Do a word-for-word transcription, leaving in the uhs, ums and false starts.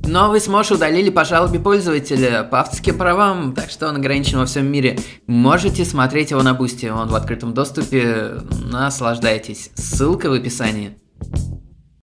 Новый смош удалили по жалобе пользователя по авторским правам, так что он ограничен во всем мире. Можете смотреть его на Бусти, он в открытом доступе. Наслаждайтесь. Ссылка в описании.